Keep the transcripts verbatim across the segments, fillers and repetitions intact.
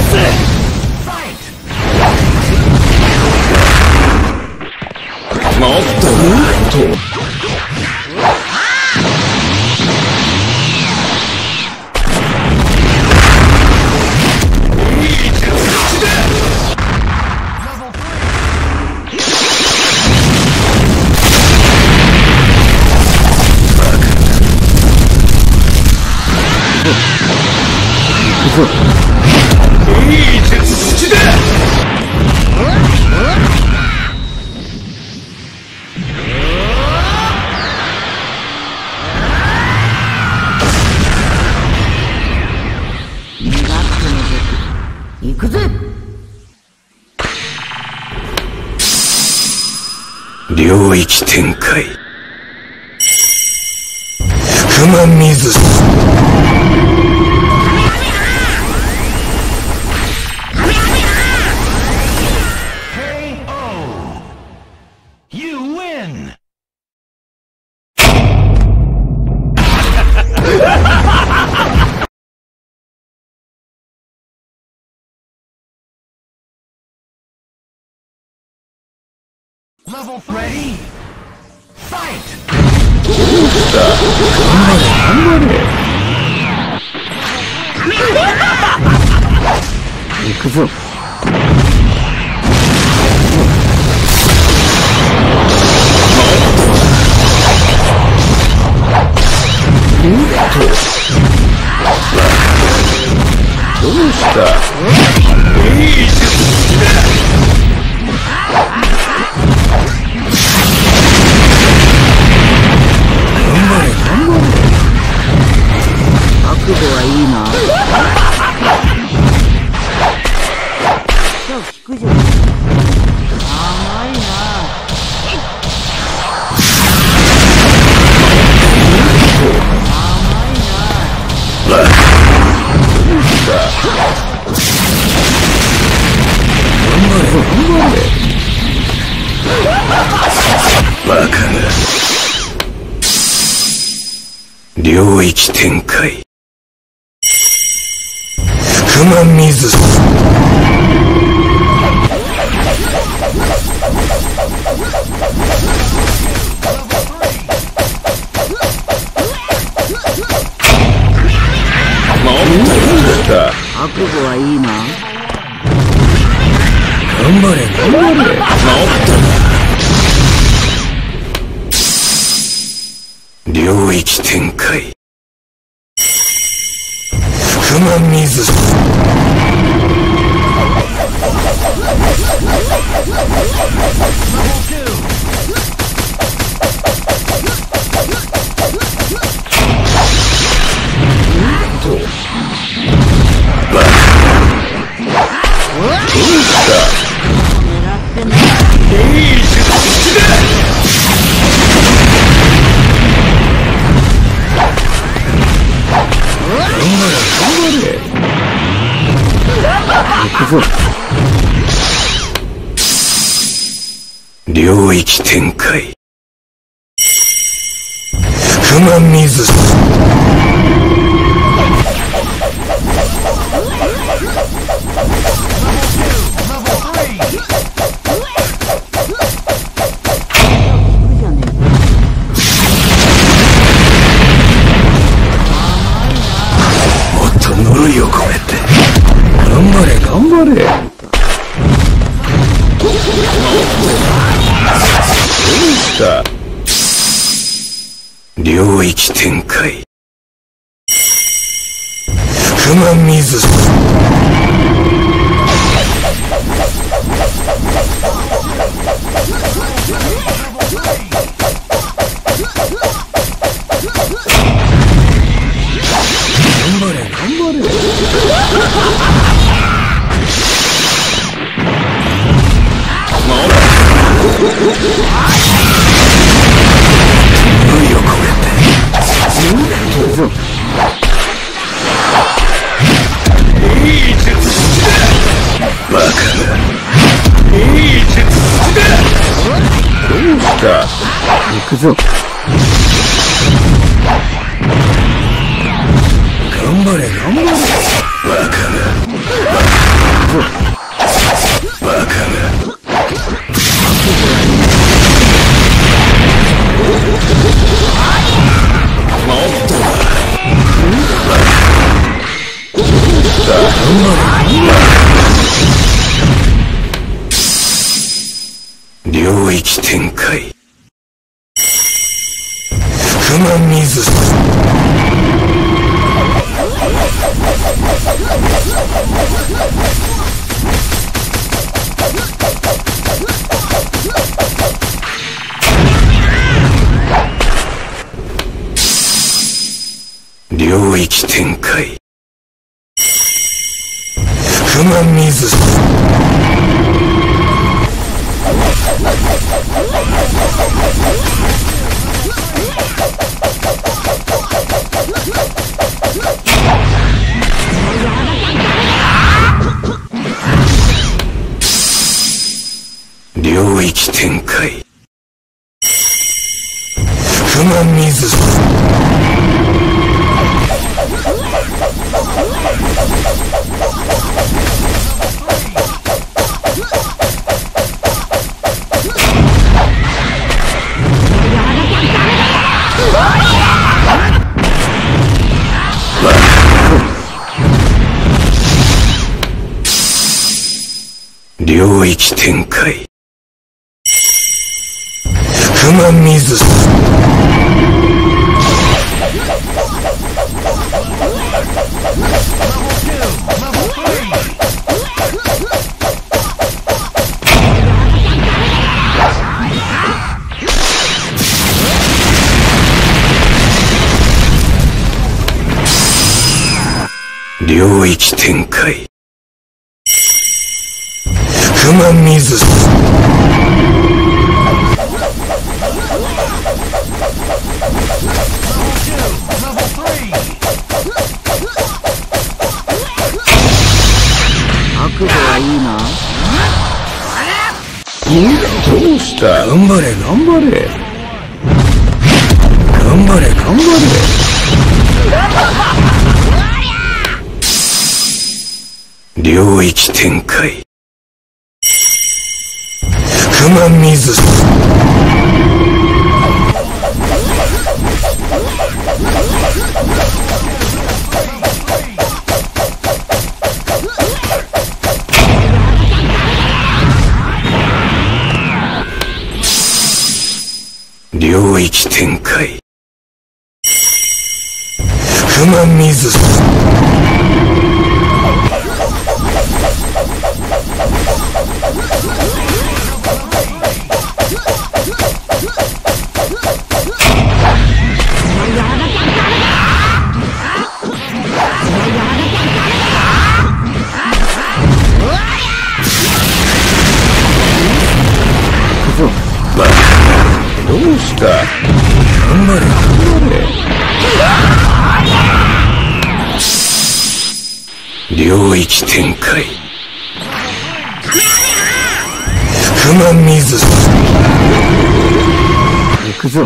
もっとといい術式だ。 行くぜ。 領域展開。福間水。 Level ready. Fight. どうした？頑張れ頑張れ。行くぞ。どうした？いい術式だ。 覚悟はいいな。じゃあ聞くじゃん。甘いな。甘いな。 どうした？頑張れ頑張れ。バカな。領域展開。福間水。 覚悟はいいな。 頑張れ頑張れ。領域展開。福間水。バカ。どうした？ 狙ってない。 いい術式だ。頑張れ頑張れ。行くぞ。領域展開。福間水。もっと呪いを込めて頑張れ頑張れ。どうした？領域展開。福間水。頑張れ頑張れ。無理を込めて。いい術式だ。バカな。いい術式だ。どうした？行くぞ。頑張れ頑張れ。バカな。 バカな。もっとだ。さあ頑張れ。領域展開。福間水さ領域展開。福間水さ領域展開。福間水さ領域展開。福間水さ領域展開。福間水さ角度はいいな。 どうした頑張れ頑張れ頑張れ頑張れ領域展開。福間水さ領域展開。福間水さどうした頑張れ頑張れ領域展開。福間水さ行くぞ。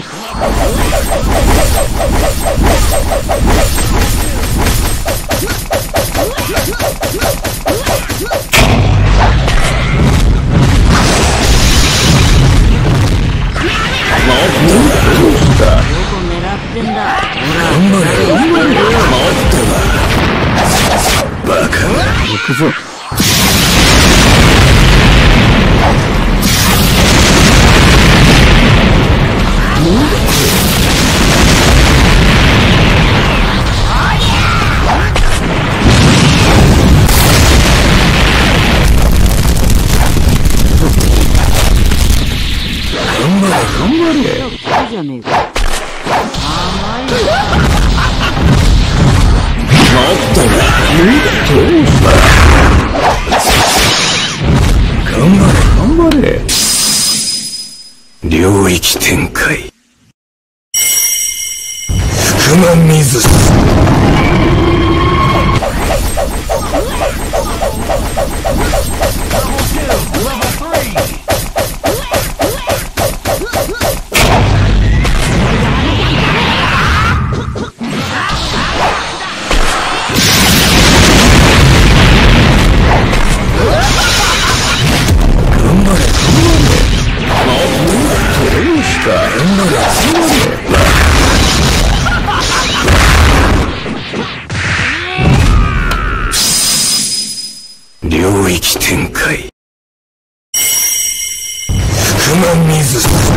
どうしたどこ狙ってんだ。 頑張れ頑張れもっとだバカな。 行くぞ。 頑張れ頑張れいいじゃねえか。甘いな。 もっとだどうした頑張れ頑張れ領域展開。福間水さ領域展開。福間水。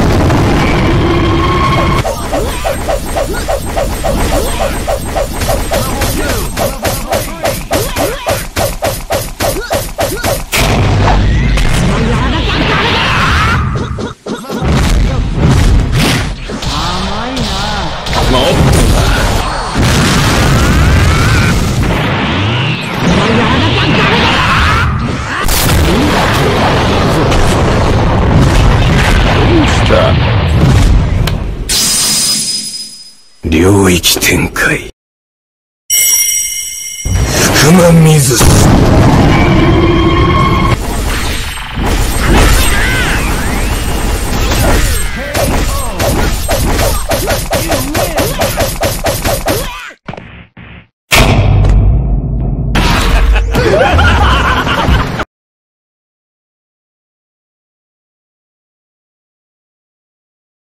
領域展開。福間水。